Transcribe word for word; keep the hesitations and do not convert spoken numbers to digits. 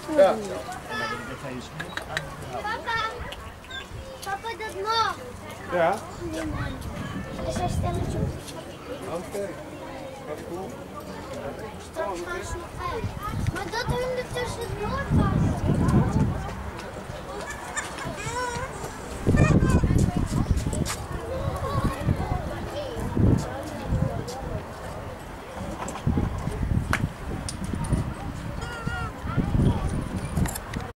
Ja. Papa, papa, dat mag. Ja? Nee, man. Er zijn stemmetjes op. Oké. Wat cool. Straks gaan ze nog uit. Maar dat er tussen